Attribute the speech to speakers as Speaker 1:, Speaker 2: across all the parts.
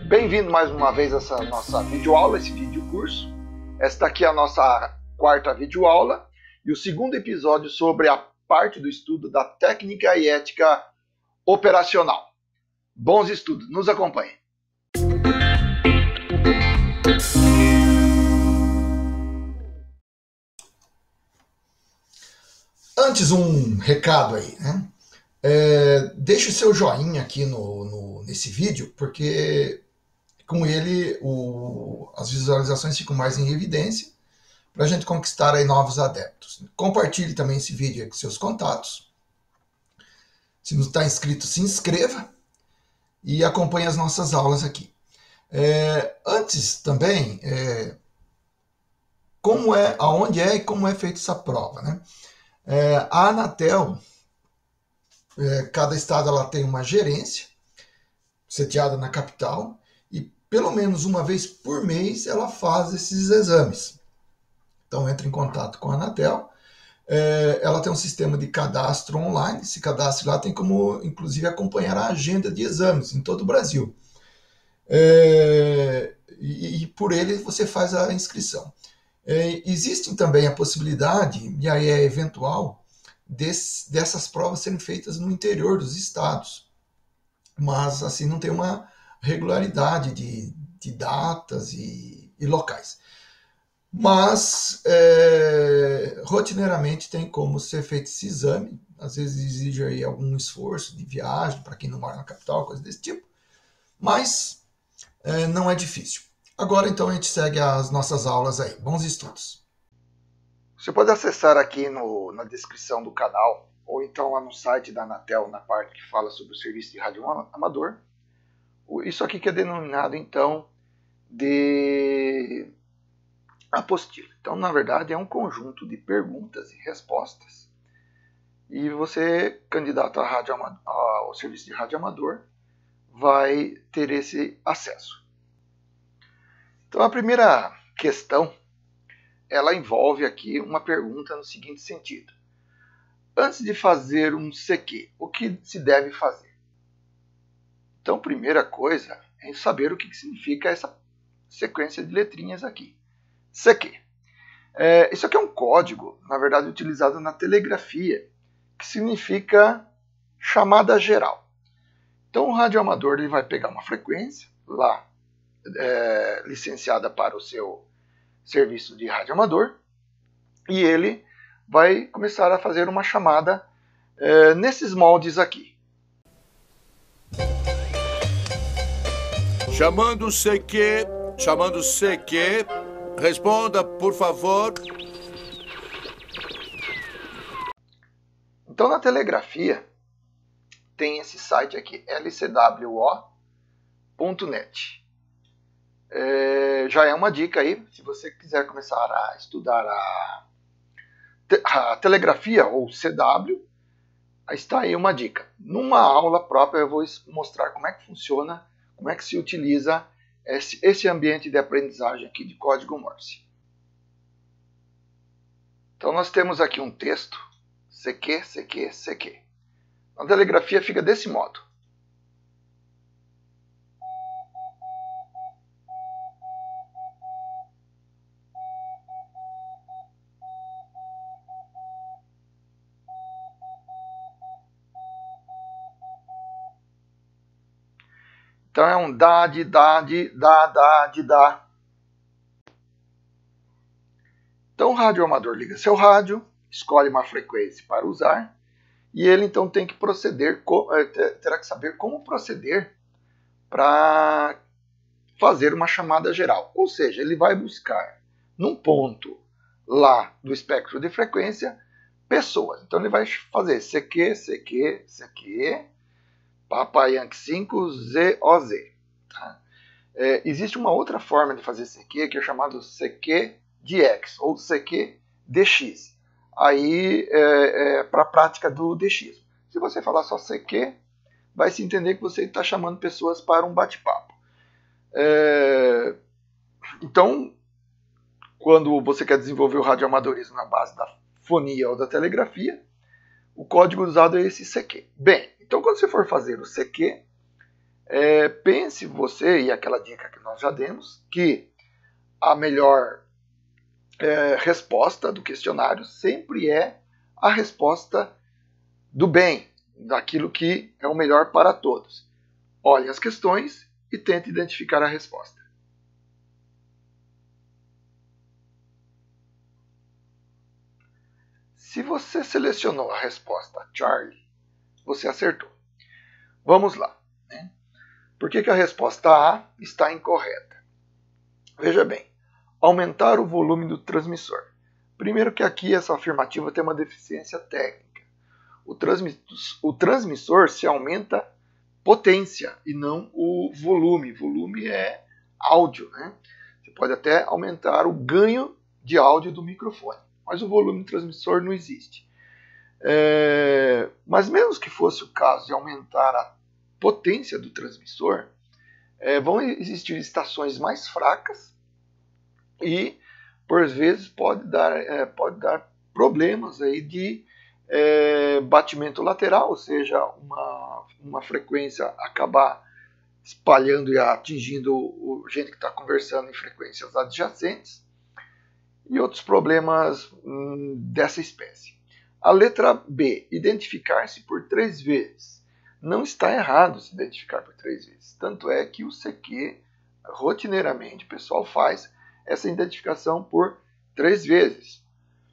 Speaker 1: Bem-vindo mais uma vez a essa nossa videoaula, esse vídeo curso. Esta aqui é a nossa quarta videoaula e o segundo episódio sobre a parte do estudo da técnica e ética operacional. Bons estudos, nos acompanhem. Antes um recado aí, né? Deixe o seu joinha aqui nesse vídeo, porque com ele as visualizações ficam mais em evidência para a gente conquistar aí novos adeptos. Compartilhe também esse vídeo aí com seus contatos. Se não está inscrito, se inscreva e acompanhe as nossas aulas aqui. Antes também, aonde é e como é feita essa prova, né? A Anatel, cada estado ela tem uma gerência sediada na capital e pelo menos uma vez por mês ela faz esses exames. Então entra em contato com a Anatel. Ela tem um sistema de cadastro online. Esse cadastro lá tem como, inclusive, acompanhar a agenda de exames em todo o Brasil. E por ele você faz a inscrição. Existe também a possibilidade, e aí é eventual, dessas provas serem feitas no interior dos estados. Mas assim não tem uma regularidade de datas e locais. Mas rotineiramente tem como ser feito esse exame. Às vezes exige aí algum esforço de viagem para quem não mora na capital, coisa desse tipo. Mas não é difícil. Agora então a gente segue as nossas aulas aí. Bons estudos. Você pode acessar aqui na descrição do canal, ou então lá no site da Anatel, na parte que fala sobre o serviço de rádio amador. Isso aqui que é denominado então de apostila. Então, na verdade, é um conjunto de perguntas e respostas. E você, candidato ao serviço de rádio amador, vai ter esse acesso. Então, a primeira questão, ela envolve aqui uma pergunta no seguinte sentido. Antes de fazer um CQ, o que se deve fazer? Então, a primeira coisa é saber o que significa essa sequência de letrinhas aqui. CQ. Isso aqui é um código, na verdade, utilizado na telegrafia, que significa chamada geral. Então, o radioamador ele vai pegar uma frequência lá licenciada para o seu serviço de radioamador e ele vai começar a fazer uma chamada nesses moldes aqui.
Speaker 2: Chamando CQ, responda, por favor.
Speaker 1: Então, na telegrafia, tem esse site aqui, lcwo.net. Já é uma dica aí, se você quiser começar a estudar a telegrafia ou CW, está aí uma dica. Numa aula própria eu vou mostrar como é que funciona, como é que se utiliza esse ambiente de aprendizagem aqui de código Morse. Então nós temos aqui um texto, CQ, CQ, CQ. Na telegrafia fica desse modo. Então é um dá, de dá, de dá, dá, de dá. Então o radioamador liga seu rádio, escolhe uma frequência para usar, e ele então tem que terá que saber como proceder para fazer uma chamada geral. Ou seja, ele vai buscar num ponto lá do espectro de frequência pessoas. Então ele vai fazer CQ, CQ, CQ, Papai Yankee 5, ZOZ. Tá? Existe uma outra forma de fazer CQ que é chamado CQ de X ou CQ DX. Aí para a prática do DX. Se você falar só CQ, vai se entender que você está chamando pessoas para um bate-papo. Então, quando você quer desenvolver o radioamadorismo na base da fonia ou da telegrafia, o código usado é esse CQ. Bem, então quando você for fazer o CQ, Pense você, e aquela dica que nós já demos, que a melhor resposta do questionário sempre é a resposta do bem, daquilo que é o melhor para todos. Olhe as questões e tente identificar a resposta. Se você selecionou a resposta Charlie, você acertou. Vamos lá. Né? Por que a resposta A está incorreta? Veja bem, aumentar o volume do transmissor. Primeiro que aqui essa afirmativa tem uma deficiência técnica. O transmissor se aumenta potência e não o volume. Volume é áudio, né? Você pode até aumentar o ganho de áudio do microfone, mas o volume do transmissor não existe. Mas mesmo que fosse o caso de aumentar a potência do transmissor, vão existir estações mais fracas e, por vezes, pode dar problemas aí de batimento lateral, ou seja, uma frequência acabar espalhando e atingindo gente que está conversando em frequências adjacentes e outros problemas dessa espécie. A letra B, identificar-se por 3 vezes. Não está errado se identificar por 3 vezes. Tanto é que o CQ, rotineiramente, o pessoal faz essa identificação por 3 vezes.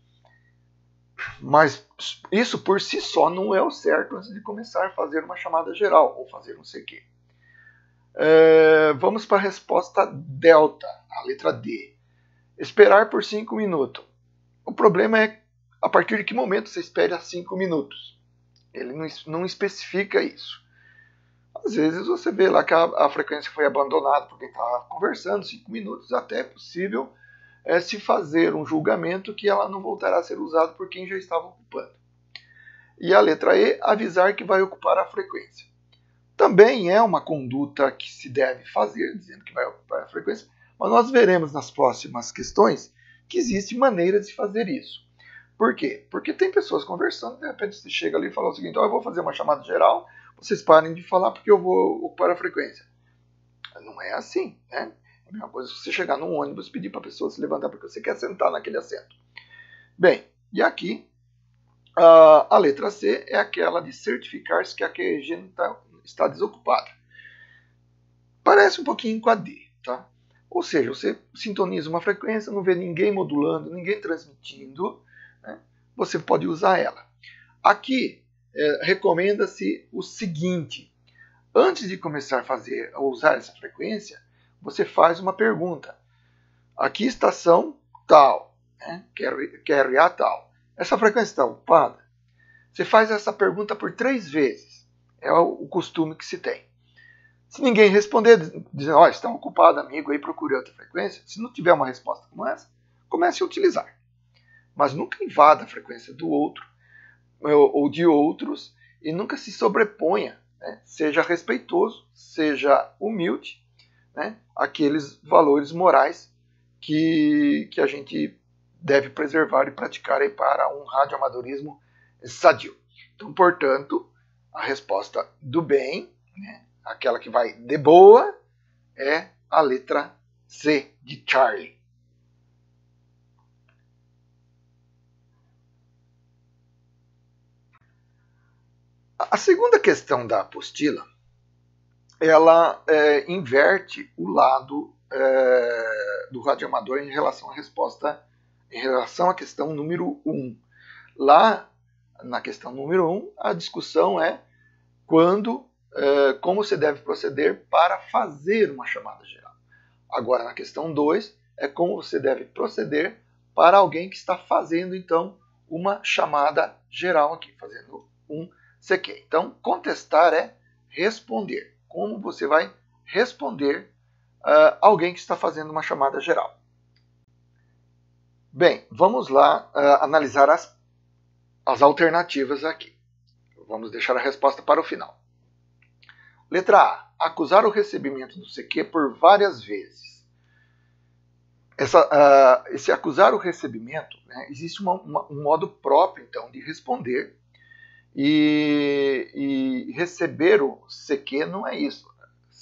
Speaker 1: Mas isso por si só não é o certo antes de começar a fazer uma chamada geral ou fazer um CQ. Vamos para a resposta delta, a letra D. Esperar por 5 minutos. O problema é a partir de que momento você espera 5 minutos. Ele não especifica isso. Às vezes você vê lá que a frequência foi abandonada porque está conversando 5 minutos, até é possível se fazer um julgamento que ela não voltará a ser usada por quem já estava ocupando. E a letra E, avisar que vai ocupar a frequência. Também é uma conduta que se deve fazer, dizendo que vai ocupar a frequência, mas nós veremos nas próximas questões que existe maneira de fazer isso. Por quê? Porque tem pessoas conversando, de repente você chega ali e fala o seguinte: eu vou fazer uma chamada geral, vocês parem de falar porque eu vou ocupar a frequência. Não é assim, né? É a mesma coisa se você chegar num ônibus e pedir para a pessoa se levantar porque você quer sentar naquele assento. Bem, e aqui a letra C é aquela de certificar-se que a QG está desocupada. Parece um pouquinho com a D, tá? Ou seja, você sintoniza uma frequência, não vê ninguém modulando, ninguém transmitindo, né? Você pode usar ela. Aqui recomenda-se o seguinte: antes de começar a usar essa frequência, você faz uma pergunta. Aqui estação tal, né? QRA tal. Essa frequência está ocupada? Você faz essa pergunta por 3 vezes. É o costume que se tem. Se ninguém responder, dizendo, está ocupado, amigo, aí procure outra frequência, se não tiver uma resposta como essa, comece a utilizar. Mas nunca invada a frequência do outro ou de outros e nunca se sobreponha, né? Seja respeitoso, seja humilde, né? Aqueles valores morais que a gente deve preservar e praticar aí para um radioamadorismo sadio. Então, portanto, a resposta do bem, né? Aquela que vai de boa, é a letra C de Charlie. A segunda questão da apostila, ela inverte o lado do radioamador em relação à questão número 1. Lá, na questão número 1, a discussão é como você deve proceder para fazer uma chamada geral. Agora, na questão 2, é como você deve proceder para alguém que está fazendo, então, uma chamada geral aqui, fazendo um CQ. Então, contestar é responder. Como você vai responder alguém que está fazendo uma chamada geral? Bem, vamos lá analisar as alternativas aqui. Vamos deixar a resposta para o final. Letra A. Acusar o recebimento do CQ por várias vezes. Esse acusar o recebimento, né, existe um modo próprio, então, de responder. E receber o CQ não é isso.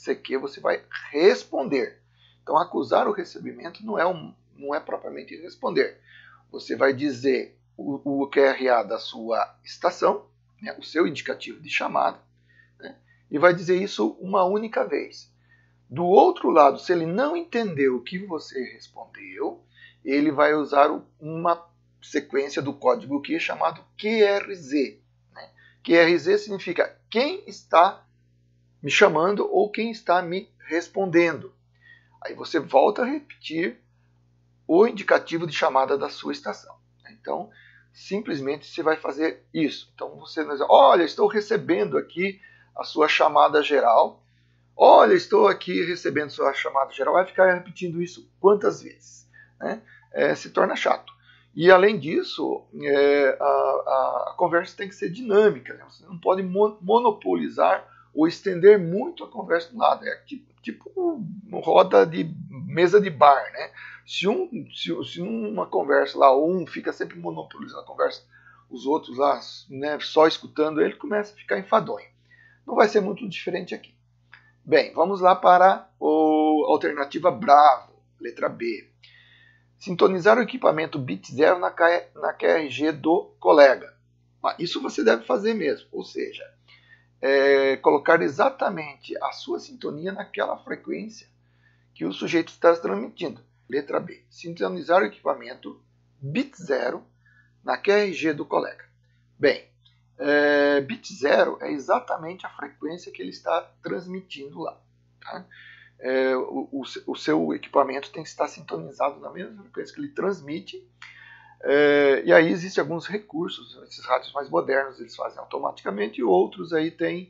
Speaker 1: CQ você vai responder. Então, acusar o recebimento não é propriamente responder. Você vai dizer o QRA da sua estação, né, o seu indicativo de chamada, né, e vai dizer isso uma única vez. Do outro lado, se ele não entendeu o que você respondeu, ele vai usar uma sequência do código QI chamado QRZ. Né? QRZ significa quem está me chamando ou quem está me respondendo. Aí você volta a repetir o indicativo de chamada da sua estação. Então, simplesmente você vai fazer isso. Então, você vai dizer, olha, estou recebendo aqui a sua chamada geral. Olha, estou aqui recebendo sua chamada geral. Vai ficar repetindo isso quantas vezes? Né? Se torna chato. E, além disso, a conversa tem que ser dinâmica. Né? Você não pode monopolizar ou estender muito a conversa do lado. É tipo roda de mesa de bar. Né? Se uma conversa lá, um fica sempre monopolizando a conversa, os outros lá, né, só escutando ele, começa a ficar enfadonho. Não vai ser muito diferente aqui. Bem, vamos lá para a alternativa Bravo, letra B. Sintonizar o equipamento bit 0 na QRG do colega. Isso você deve fazer mesmo, ou seja, colocar exatamente a sua sintonia naquela frequência que o sujeito está transmitindo. Letra B. Sintonizar o equipamento bit 0 na QRG do colega. Bem, bit 0 é exatamente a frequência que ele está transmitindo lá. Tá? O seu equipamento tem que estar sintonizado na mesma frequência que ele transmite. E aí existem alguns recursos, esses rádios mais modernos eles fazem automaticamente, e outros aí tem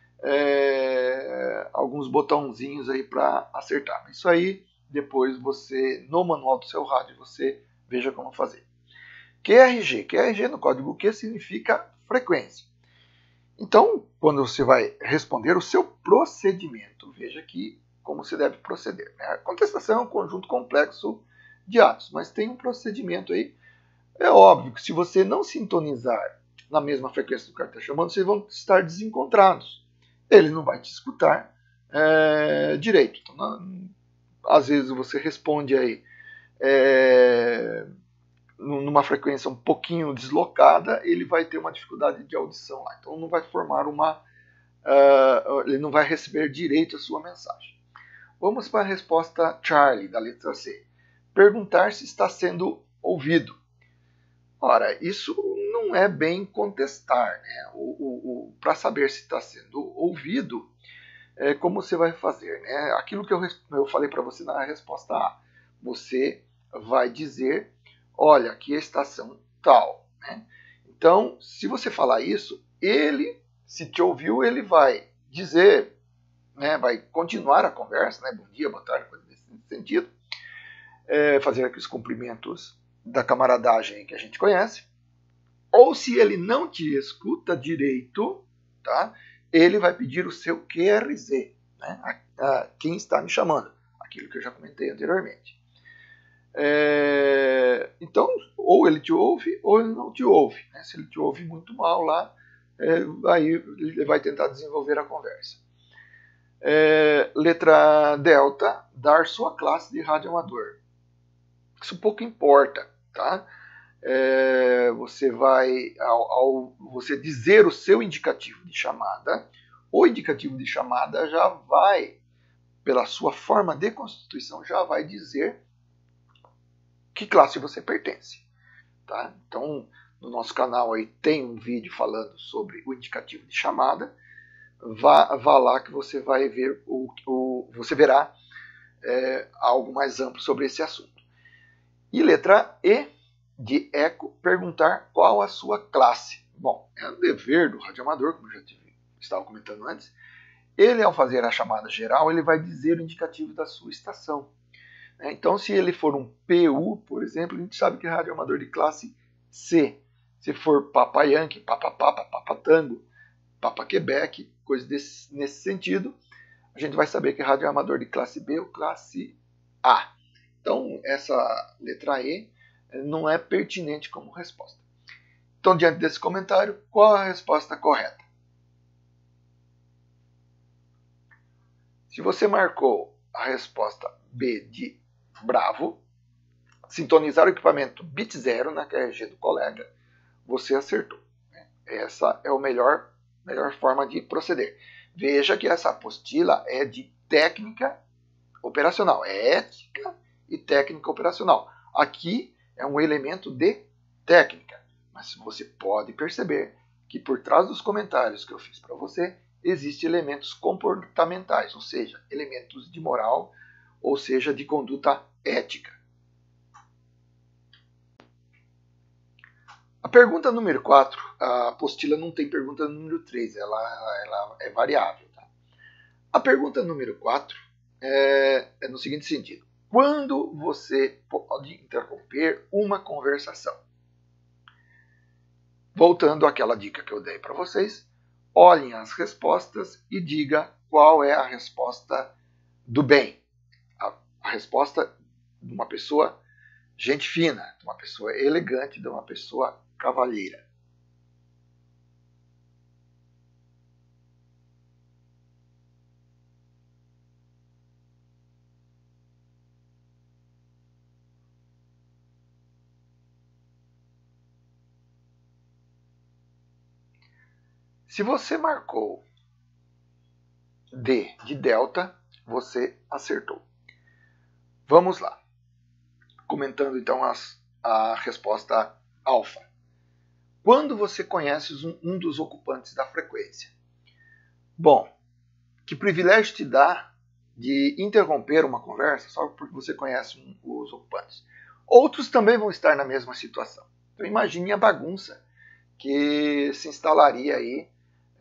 Speaker 1: alguns botãozinhos aí para acertar. Isso aí depois você, no manual do seu rádio, você veja como fazer. QRG no código Q significa frequência. Então, quando você vai responder o seu procedimento, veja aqui como você deve proceder. Né? A contestação é um conjunto complexo de atos, mas tem um procedimento aí. É óbvio que se você não sintonizar na mesma frequência do cara está chamando, vocês vão estar desencontrados. Ele não vai te escutar direito. Então, às vezes você responde aí numa frequência um pouquinho deslocada, ele vai ter uma dificuldade de audição lá. Então não vai formar ele não vai receber direito a sua mensagem. Vamos para a resposta Charlie, da letra C. Perguntar se está sendo ouvido. Ora, isso não é bem contestar. Né? Para saber se está sendo ouvido, como você vai fazer? Né? Aquilo que eu falei para você na resposta A. Você vai dizer, olha, aqui é a estação tal. Né? Então, se você falar isso, ele, se te ouviu, ele vai dizer, né, vai continuar a conversa, né, bom dia, boa tarde, coisa nesse sentido, fazer aqueles cumprimentos da camaradagem que a gente conhece. Ou se ele não te escuta direito, tá, ele vai pedir o seu QRZ, né, quem está me chamando, aquilo que eu já comentei anteriormente. Então, ou ele te ouve ou ele não te ouve. Né? Se ele te ouve muito mal lá, aí ele vai tentar desenvolver a conversa. Letra delta, dar sua classe de radioamador. Isso pouco importa, tá? Você vai, ao você dizer o seu indicativo de chamada, o indicativo de chamada já vai, pela sua forma de constituição, já vai dizer que classe você pertence. Tá? Então, no nosso canal aí tem um vídeo falando sobre o indicativo de chamada. Vá lá que você vai ver você verá algo mais amplo sobre esse assunto. E letra E, de eco, perguntar qual a sua classe. Bom, é um dever do radioamador, como eu já estava comentando antes. Ele, ao fazer a chamada geral, ele vai dizer o indicativo da sua estação. Então, se ele for um PU, por exemplo, a gente sabe que é radioamador de classe C. Se for Papa Yankee, Papa Papa, Papa Tango, Papa Quebec, coisa nesse sentido, a gente vai saber que é radioamador de classe B ou classe A. Então, essa letra E não é pertinente como resposta. Então, diante desse comentário, qual a resposta correta? Se você marcou a resposta B de bravo, sintonizar o equipamento bit 0 na QRG do colega, você acertou. Essa é a melhor forma de proceder. Veja que essa apostila é de técnica operacional, é ética e técnica operacional. Aqui é um elemento de técnica, mas você pode perceber que por trás dos comentários que eu fiz para você, existem elementos comportamentais, ou seja, elementos de moral, ou seja, de conduta ética. A pergunta número 4, a apostila não tem pergunta número 3, ela é variável. Tá? A pergunta número 4 é no seguinte sentido. Quando você pode interromper uma conversação? Voltando àquela dica que eu dei para vocês, olhem as respostas e diga qual é a resposta do bem. A resposta de uma pessoa gente fina, de uma pessoa elegante, de uma pessoa cavalheira. Se você marcou D de delta, você acertou. Vamos lá. Comentando então a resposta alfa. Quando você conhece um dos ocupantes da frequência? Bom, que privilégio te dá de interromper uma conversa só porque você conhece os ocupantes? Outros também vão estar na mesma situação. Então imagine a bagunça que se instalaria aí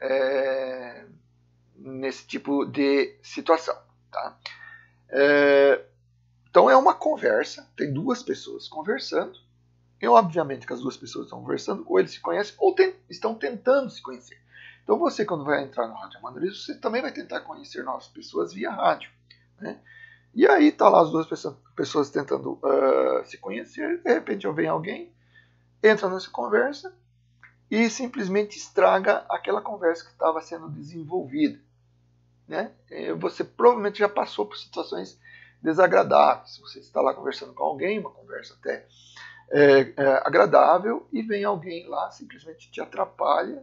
Speaker 1: nesse tipo de situação. Tá? Então é uma conversa, tem duas pessoas conversando, e obviamente que as duas pessoas estão conversando, ou eles se conhecem, ou estão tentando se conhecer. Então você, quando vai entrar no radioamadorismo, você também vai tentar conhecer novas pessoas via rádio. Né? E aí tá lá as duas pessoas tentando se conhecer, de repente vem alguém, entra nessa conversa, e simplesmente estraga aquela conversa que estava sendo desenvolvida. Né? Você provavelmente já passou por situações desagradáveis. Você está lá conversando com alguém, uma conversa até agradável, e vem alguém lá, simplesmente te atrapalha,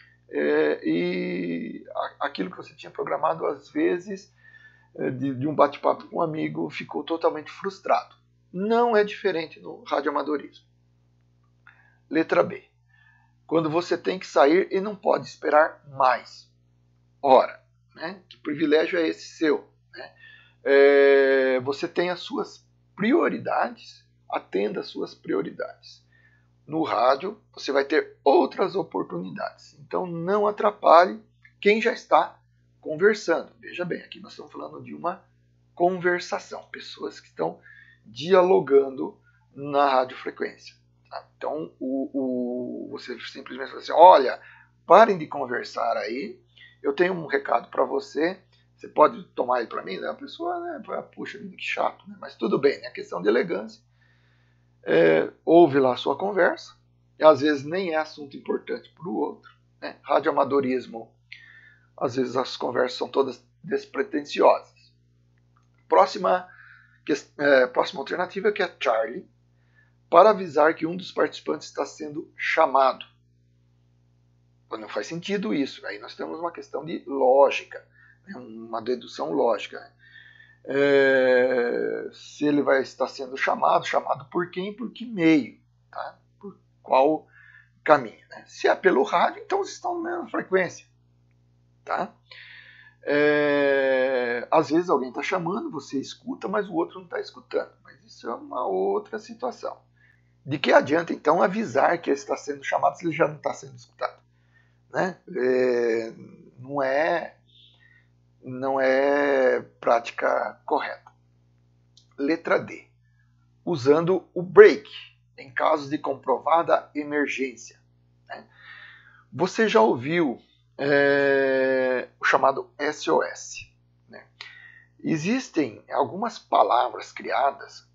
Speaker 1: e aquilo que você tinha programado, às vezes, de um bate-papo com um amigo, ficou totalmente frustrado. Não é diferente no radioamadorismo. Letra B. Quando você tem que sair e não pode esperar mais. Ora, né? Que privilégio é esse seu? Né? Você tem as suas prioridades, atenda às suas prioridades. No rádio, você vai ter outras oportunidades. Então, não atrapalhe quem já está conversando. Veja bem, aqui nós estamos falando de uma conversação. Pessoas que estão dialogando na radiofrequência. Tá? Então, você simplesmente fala assim, olha, parem de conversar aí, eu tenho um recado para você, você pode tomar ele para mim? A pessoa, né, puxa, que chato, né? Mas tudo bem, é questão de elegância. Ouve lá a sua conversa, e às vezes nem é assunto importante para o outro. Né? Radioamadorismo, às vezes as conversas são todas despretensiosas. Próxima alternativa que é Charlie, para avisar que um dos participantes está sendo chamado. Não faz sentido isso. Aí nós temos uma questão de lógica, né? Uma dedução lógica. Né? Se ele vai estar sendo chamado por quem, por que meio, tá? Por qual caminho. Né? Se é pelo rádio, então vocês estão na mesma frequência. Tá? Às vezes alguém está chamando, você escuta, mas o outro não está escutando. Mas isso é uma outra situação. De que adianta, então, avisar que ele está sendo chamado se ele já não está sendo escutado? Né? Não é prática correta. Letra D. Usando o break em casos de comprovada emergência. Né? Você já ouviu o chamado SOS. Né? Existem algumas palavras criadas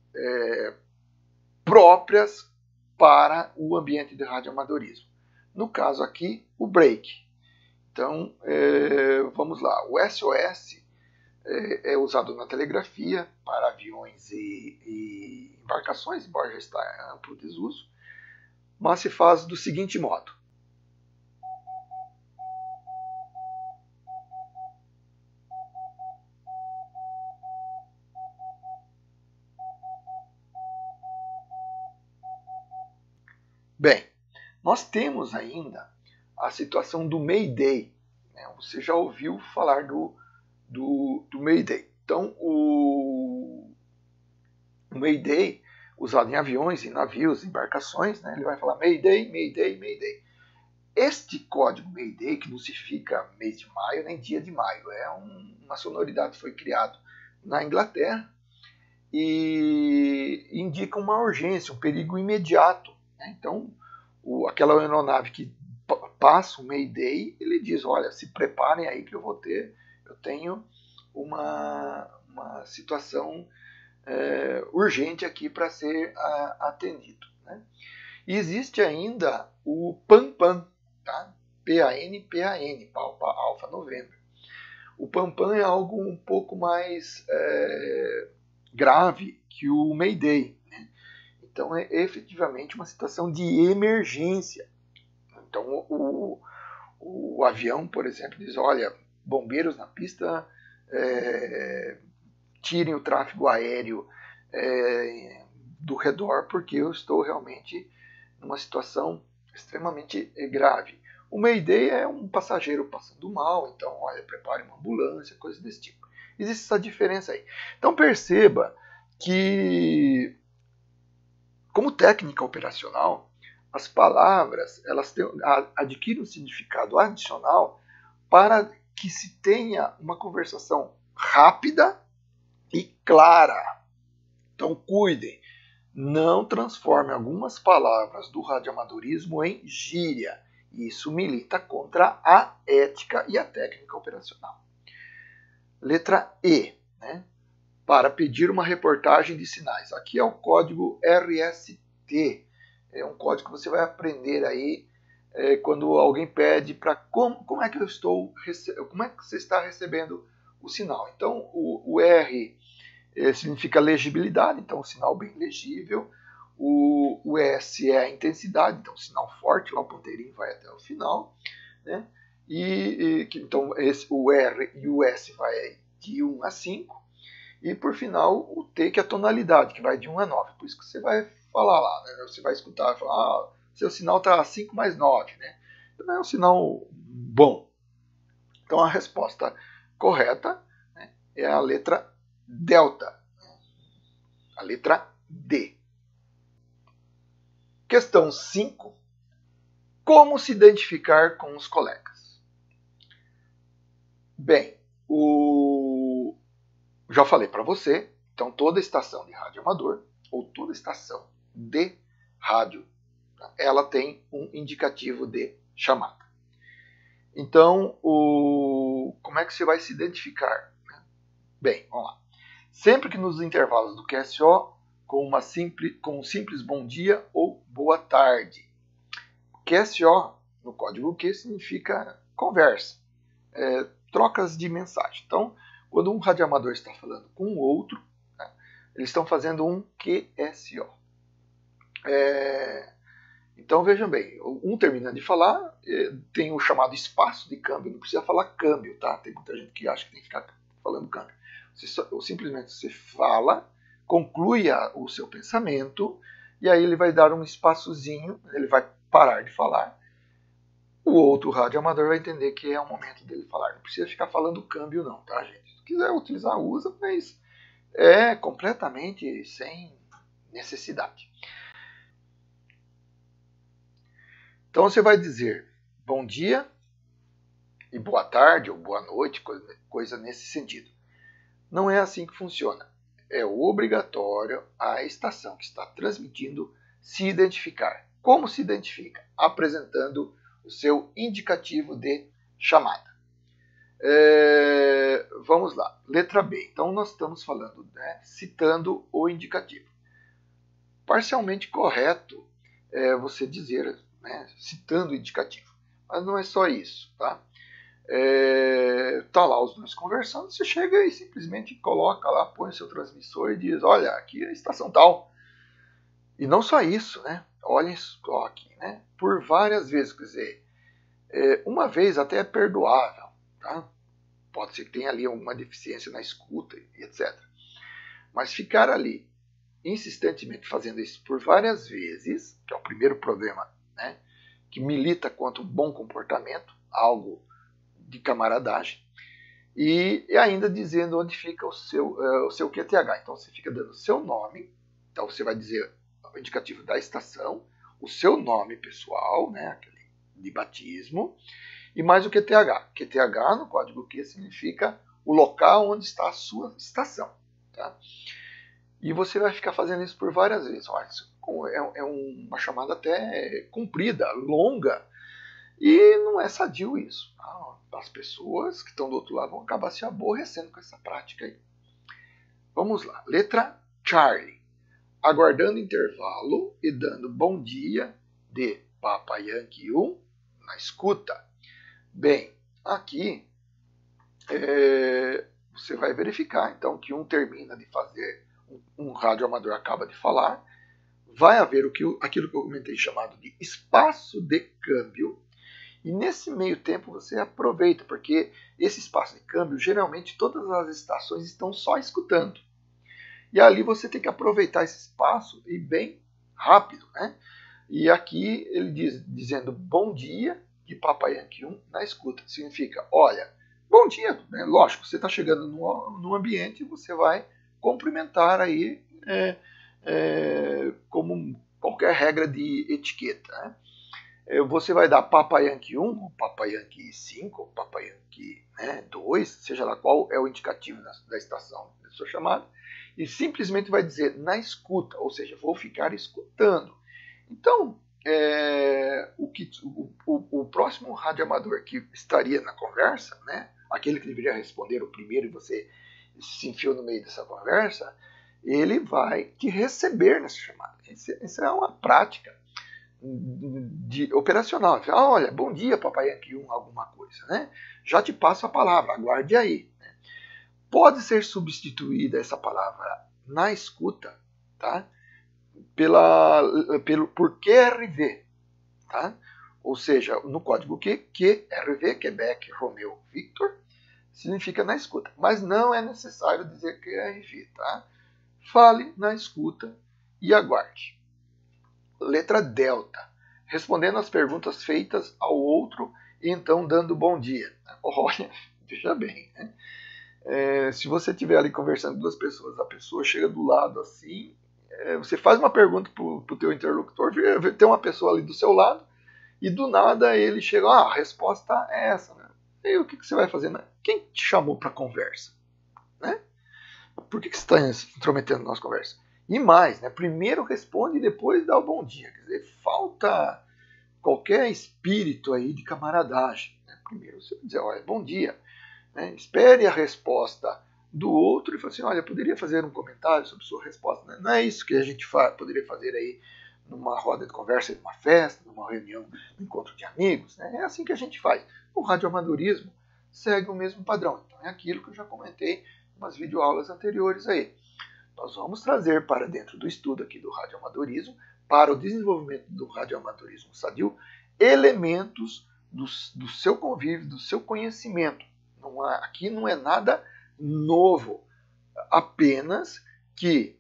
Speaker 1: próprias para o ambiente de radioamadorismo. No caso aqui, o break. Então, vamos lá. O SOS é usado na telegrafia para aviões e embarcações, embora já está em amplo desuso, mas se faz do seguinte modo. Bem, nós temos ainda a situação do Mayday. Né? Você já ouviu falar do Mayday. Então, o Mayday, usado em aviões, em navios, embarcações, né? Ele vai falar Mayday, Mayday, Mayday. Este código Mayday, que não significa mês de maio nem dia de maio, é uma sonoridade que foi criada na Inglaterra e indica uma urgência, um perigo imediato. Né? Então, aquela aeronave que passa o Mayday, ele diz, olha, se preparem aí que eu tenho uma situação urgente aqui para ser atendido. Né? E existe ainda o PAN-PAN, tá? P-A-N-P-A-N, Papa Alfa Novembro. O PAN-PAN é algo um pouco mais grave que o Mayday. Né? Então é efetivamente uma situação de emergência. Então o avião, por exemplo, diz, olha, bombeiros na pista, tirem o tráfego aéreo do redor, porque eu estou realmente numa situação extremamente grave. O Mayday é um passageiro passando mal, então, olha, prepare uma ambulância, coisa desse tipo. Existe essa diferença aí. Então perceba que, como técnica operacional, as palavras elas adquirem um significado adicional para que se tenha uma conversação rápida e clara. Então cuidem, não transforme algumas palavras do radioamadorismo em gíria. Isso milita contra a ética e a técnica operacional. Letra E, né? Para pedir uma reportagem de sinais. Aqui é o código RST. É um código que você vai aprender aí quando alguém pede para como é que como é que você está recebendo o sinal. Então o R significa legibilidade, então um sinal bem legível. O S é a intensidade, então sinal forte, lá o ponteirinho vai até o final. Né? Então o R e o S vai de 1 a 5. E por final o T, que é a tonalidade, que vai de 1 a 9. Por isso que você vai falar lá, né? Você vai escutar e falar, seu sinal está 5 mais 9. Né? Então é um sinal bom. Então a resposta correta, né, é a letra delta. A letra D. Questão 5. Como se identificar com os colegas? Bem, já falei para você, então toda estação de rádio amador, ou toda estação de rádio, ela tem um indicativo de chamada. Então, como é que você vai se identificar? Bem, vamos lá. Sempre que nos intervalos do QSO, com um simples bom dia ou boa tarde. QSO, no código Q, significa conversa, trocas de mensagem. Então, quando um radioamador está falando com o outro, né, eles estão fazendo um QSO. Então, vejam bem, um termina de falar, tem o chamado espaço de câmbio, não precisa falar câmbio, tá? Tem muita gente que acha que tem que ficar falando câmbio. Simplesmente você fala, conclui o seu pensamento, e aí ele vai dar um espaçozinho, ele vai parar de falar. O outro radioamador vai entender que é o momento dele falar. Não precisa ficar falando câmbio não, tá, gente? Se quiser utilizar, usa, mas é completamente sem necessidade. Então você vai dizer bom dia e boa tarde ou boa noite, coisa nesse sentido. Não é assim que funciona. É obrigatório a estação que está transmitindo se identificar. Como se identifica? Apresentando o seu indicativo de chamada. Vamos lá. Letra B. Então nós estamos falando, né, citando o indicativo. Parcialmente correto você dizer, né, citando o indicativo. Mas não é só isso. Tá? Tá lá os dois conversando, você chega e simplesmente coloca lá, põe o seu transmissor e diz, olha, aqui é a estação tal. E não só isso, né? Olhem só aqui, né? Por várias vezes, quer dizer, uma vez até é perdoável, tá? Pode ser que tenha ali alguma deficiência na escuta e etc. Mas ficar ali insistentemente fazendo isso por várias vezes, que é o primeiro problema, né? Que milita contra o bom comportamento, algo de camaradagem, e ainda dizendo onde fica o seu QTH. Então você fica dando o seu nome, então você vai dizer o indicativo da estação, o seu nome pessoal, né, aquele de batismo, e mais o QTH. QTH no código Q significa o local onde está a sua estação. Tá? E você vai ficar fazendo isso por várias vezes. Olha, é uma chamada até comprida, longa, e não é sadio isso. As pessoas que estão do outro lado vão acabar se aborrecendo com essa prática aí. Vamos lá. Letra Charlie. Aguardando intervalo e dando bom dia de Papa Yankee 1 na escuta. Bem, aqui você vai verificar então que um termina de fazer, um radioamador acaba de falar, vai haver aquilo que eu comentei chamado de espaço de câmbio, e nesse meio tempo você aproveita, porque esse espaço de câmbio, geralmente todas as estações estão só escutando. E ali você tem que aproveitar esse espaço e bem rápido, né? E aqui ele dizendo bom dia de Papa Yankee 1 na escuta. Significa, olha, bom dia, né? Lógico, você está chegando no ambiente e você vai cumprimentar aí como qualquer regra de etiqueta, né? Você vai dar Papa Yankee 1, ou Papa Yankee 5, ou Papa Yankee 2, seja lá qual é o indicativo da estação da sua chamada, e simplesmente vai dizer na escuta, ou seja, vou ficar escutando. Então, o próximo radioamador que estaria na conversa, né, aquele que deveria responder o primeiro e você se enfiou no meio dessa conversa, ele vai te receber nessa chamada. Isso é uma prática operacional. Olha, bom dia, Papai Yankee 1, alguma coisa, né? Já te passo a palavra, aguarde aí. Né? Pode ser substituída essa palavra na escuta, tá? Por QRV, tá? Ou seja, no código QRV, Quebec, Romeu, Victor, significa na escuta. Mas não é necessário dizer QRV, tá? Fale na escuta e aguarde. Letra Delta, respondendo às perguntas feitas ao outro e então dando bom dia. Olha, veja bem, né? Se você estiver ali conversando com duas pessoas, a pessoa chega do lado assim, você faz uma pergunta para o teu interlocutor, tem uma pessoa ali do seu lado, e do nada ele chega, a resposta é essa. Né? E o que você vai fazer? Né? Quem te chamou para conversa? Né? Por que você está se intrometendo na nossa conversa? E mais, né? Primeiro responde e depois dá o bom dia. Quer dizer, falta qualquer espírito aí de camaradagem. Né? Primeiro você vai dizer, olha, bom dia. Né? Espere a resposta do outro e fala assim, olha, poderia fazer um comentário sobre sua resposta. Né? Não é isso que a gente poderia fazer aí numa roda de conversa, numa festa, numa reunião, num encontro de amigos. Né? É assim que a gente faz. O radioamadorismo segue o mesmo padrão. Então é aquilo que eu já comentei em umas videoaulas anteriores aí. Nós vamos trazer para dentro do estudo aqui do radioamadorismo, para o desenvolvimento do radioamadorismo sadio, elementos do seu convívio, do seu conhecimento. Aqui não é nada novo, apenas que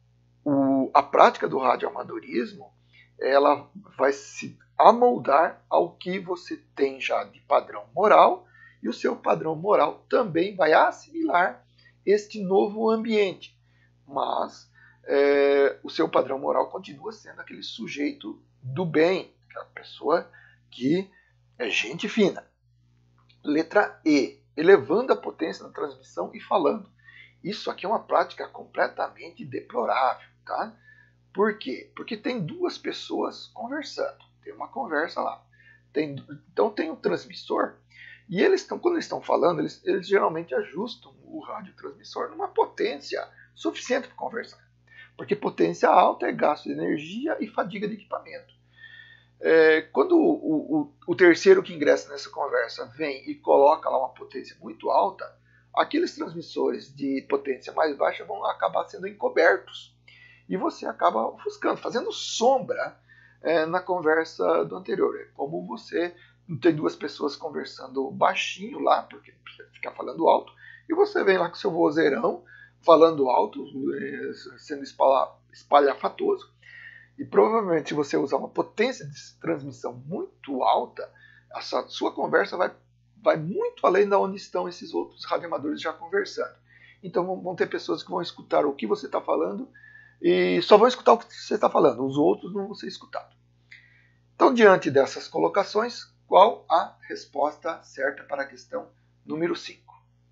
Speaker 1: a prática do radioamadorismo ela vai se amoldar ao que você tem já de padrão moral, e o seu padrão moral também vai assimilar este novo ambiente. Mas o seu padrão moral continua sendo aquele sujeito do bem, aquela pessoa que é gente fina. Letra E, elevando a potência da transmissão e falando. Isso aqui é uma prática completamente deplorável, tá? Por quê? Porque tem duas pessoas conversando, tem uma conversa lá. Então tem um transmissor, e quando eles estão falando, eles geralmente ajustam o radiotransmissor numa potência suficiente para conversar. Porque potência alta é gasto de energia e fadiga de equipamento. Quando o terceiro que ingressa nessa conversa vem e coloca lá uma potência muito alta, aqueles transmissores de potência mais baixa vão acabar sendo encobertos. E você acaba ofuscando, fazendo sombra na conversa do anterior. É como você tem duas pessoas conversando baixinho lá, porque não precisa ficar falando alto, e você vem lá com seu vozeirão, falando alto, sendo espalhafatoso, e provavelmente se você usar uma potência de transmissão muito alta, a sua conversa vai muito além de onde estão esses outros radioamadores já conversando. Então vão ter pessoas que vão escutar o que você está falando e só vão escutar o que você está falando, os outros não vão ser escutados. Então, diante dessas colocações, qual a resposta certa para a questão número 5?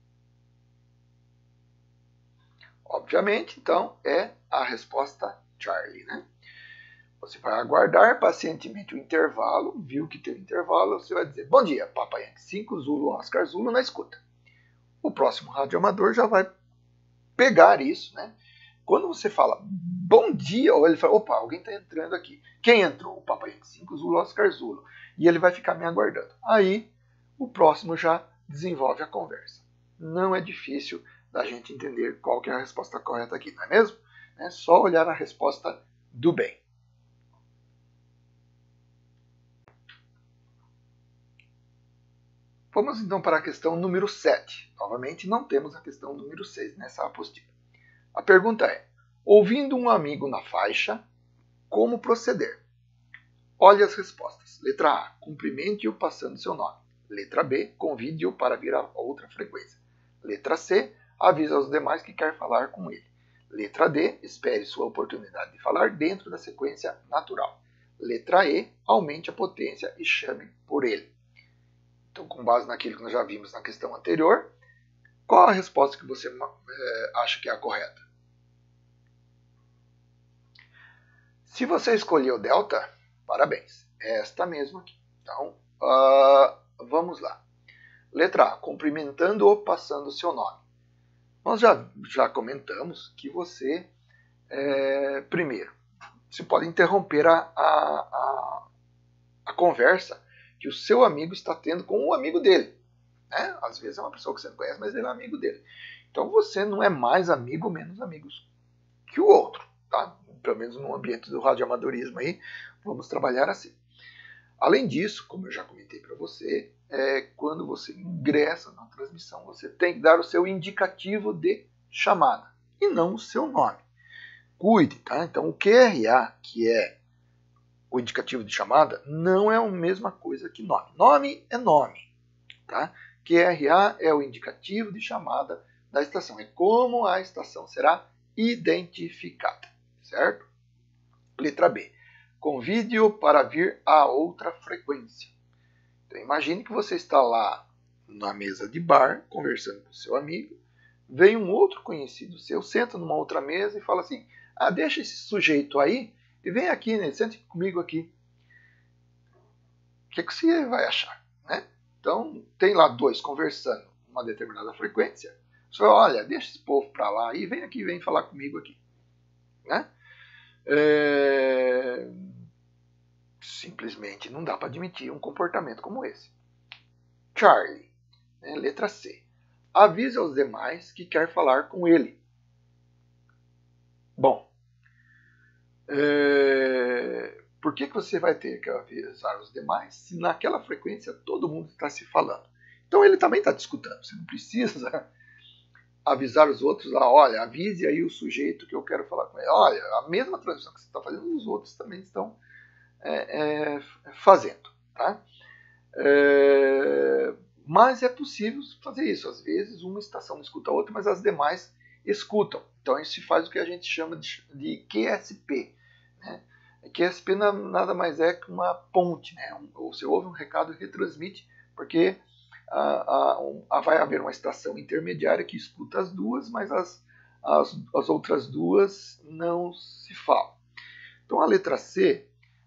Speaker 1: Obviamente, então, é a resposta Charlie, né? Você vai aguardar pacientemente o intervalo, viu que tem um intervalo, você vai dizer, bom dia, Papa Yankee 5, Zulu, Oscar Zulu, na escuta. O próximo radioamador já vai pegar isso, né? Quando você fala bom dia, ou ele fala, opa, alguém está entrando aqui. Quem entrou? O Papa Yankee 5, Zulu, Oscar Zulu. E ele vai ficar me aguardando. Aí, o próximo já desenvolve a conversa. Não é difícil da gente entender qual que é a resposta correta aqui, não é mesmo? É só olhar a resposta do bem. Vamos então para a questão número 7. Novamente, não temos a questão número 6 nessa apostila. A pergunta é, ouvindo um amigo na faixa, como proceder? Olhe as respostas. Letra A, cumprimente-o passando seu nome. Letra B, convide-o para vir a outra frequência. Letra C, avise aos demais que quer falar com ele. Letra D, espere sua oportunidade de falar dentro da sequência natural. Letra E, aumente a potência e chame por ele. Então, com base naquilo que nós já vimos na questão anterior, qual a resposta que você acha que é a correta? Se você escolheu delta, parabéns. É esta mesma aqui. Então, vamos lá. Letra A, cumprimentando-o passando seu nome. Nós já comentamos que você, primeiro, você pode interromper a conversa que o seu amigo está tendo com um amigo dele. Né? Às vezes é uma pessoa que você não conhece, mas ele é amigo dele. Então você não é mais amigo ou menos amigo que o outro. Tá? Pelo menos no ambiente do radioamadorismo aí, vamos trabalhar assim. Além disso, como eu já comentei para você, quando você ingressa na transmissão, você tem que dar o seu indicativo de chamada e não o seu nome. Cuide, tá? Então o QRA, que é o indicativo de chamada, não é a mesma coisa que nome. Nome é nome, tá? QRA é o indicativo de chamada da estação. É como a estação será identificada, certo? Letra B. Convide-o para vir a outra frequência. Então imagine que você está lá na mesa de bar, conversando com seu amigo, vem um outro conhecido seu, senta numa outra mesa e fala assim, deixa esse sujeito aí, e vem aqui, né? Sente comigo aqui. O que você vai achar? Né? Então, tem lá dois conversando uma determinada frequência. Você fala, olha, deixa esse povo para lá e vem aqui, vem falar comigo aqui. Né? Simplesmente não dá para admitir um comportamento como esse. Charlie, né? Letra C. Avise aos demais que quer falar com ele. Bom, por que você vai ter que avisar os demais se naquela frequência todo mundo está se falando? Então ele também está te escutando. Você não precisa avisar os outros lá, olha, avise aí o sujeito que eu quero falar com ele. Olha, a mesma transmissão que você está fazendo, os outros também estão fazendo. Tá? Mas é possível fazer isso. Às vezes uma estação não escuta a outra, mas as demais escutam. Então isso se faz o que a gente chama de QSP. Né? QSP nada mais é que uma ponte. Né? Você ouve um recado e retransmite, porque vai haver uma estação intermediária que escuta as duas, mas as outras duas não se falam. Então a letra C,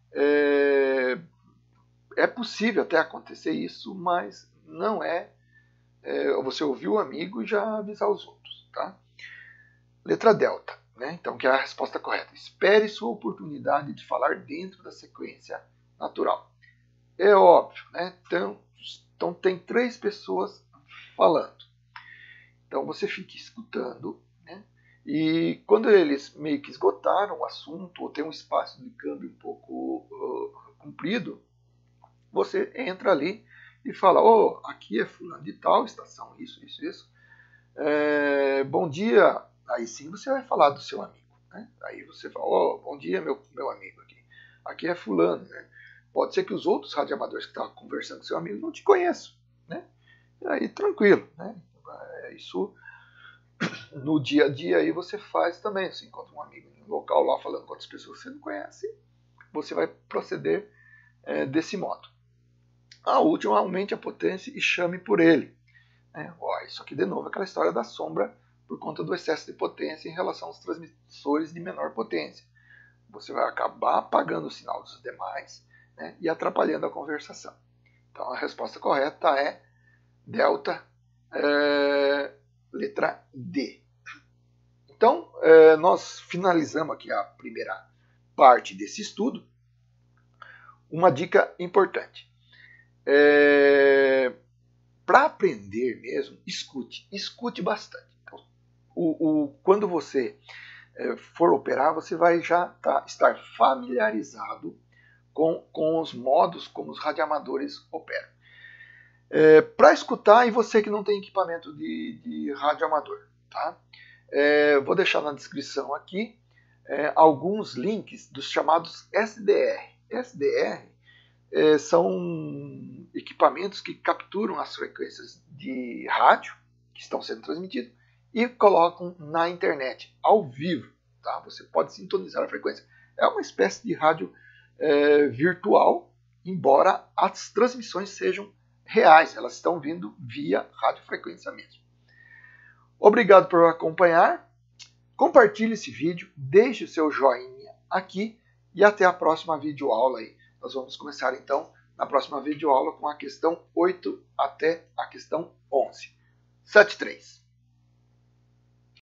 Speaker 1: é possível até acontecer isso, mas não você ouvir o amigo e já avisar os outros. Tá? Letra delta. Né? Então, que é a resposta correta. Espere sua oportunidade de falar dentro da sequência natural. É óbvio, né? Então tem 3 pessoas falando. Então você fica escutando, né? E quando eles meio que esgotaram o assunto, ou tem um espaço de câmbio um pouco comprido, você entra ali e fala, aqui é fulano de tal, estação isso. Bom dia. Aí sim você vai falar do seu amigo, né? Aí você fala, bom dia meu amigo aqui. Aqui é fulano, né? Pode ser que os outros radioamadores que estavam conversando com seu amigo não te conheçam, né? E aí tranquilo, né? Isso no dia a dia aí você faz também. Você encontra um amigo em um local lá falando com outras pessoas que você não conhece, você vai proceder desse modo. A última, aumente a potência e chame por ele. Isso aqui de novo é aquela história da sombra por conta do excesso de potência em relação aos transmissores de menor potência. Você vai acabar apagando o sinal dos demais, né, e atrapalhando a conversação. Então a resposta correta é delta, letra D. Então nós finalizamos aqui a primeira parte desse estudo. Uma dica importante. Para aprender mesmo, escute bastante. Então, quando você for operar, você vai já estar familiarizado com os modos como os radioamadores operam. Para escutar, e você que não tem equipamento de radioamador, tá? Vou deixar na descrição aqui alguns links dos chamados SDR. SDR são equipamentos que capturam as frequências de rádio que estão sendo transmitidas e colocam na internet, ao vivo. Tá? Você pode sintonizar a frequência. É uma espécie de rádio virtual, embora as transmissões sejam reais, elas estão vindo via radiofrequência mesmo. Obrigado por acompanhar, compartilhe esse vídeo, deixe o seu joinha aqui e até a próxima videoaula aí. Nós vamos começar então na próxima videoaula com a questão 8 até a questão 11. 7.3.